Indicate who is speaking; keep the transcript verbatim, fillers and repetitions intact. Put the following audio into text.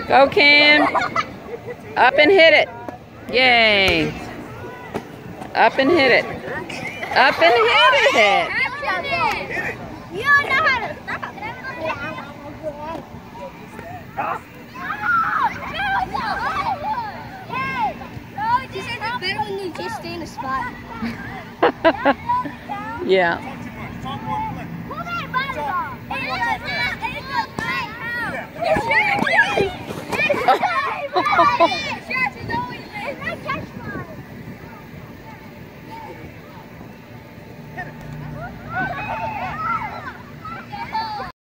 Speaker 1: Go, Kim. Up and hit it. Yay. Up and hit it. Up and hit it.
Speaker 2: You don't know how to stop. Just better when you just stay in a spot.
Speaker 1: Yeah.
Speaker 2: It's